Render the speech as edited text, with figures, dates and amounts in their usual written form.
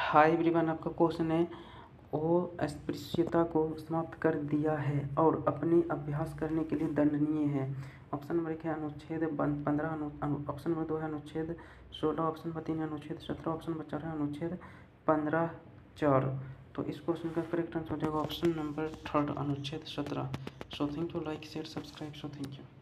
Hi everyone, आपका question है वो अस्पृश्यता को समाप्त कर दिया है और अपने अभ्यास करने के लिए दंडनीय है। ऑप्शन नंबर 1 है अनुच्छेद 15, ऑप्शन नंबर 2 है अनुच्छेद 16, ऑप्शन नंबर 3 है अनुच्छेद 17, ऑप्शन नंबर 4 है अनुच्छेद 15(4). तो इस क्वेश्चन का करेक्ट आंसर हो जाएगा ऑप्शन नंबर 3 अनुच्छेद 17। So thank you, like share subscribe, so thank you.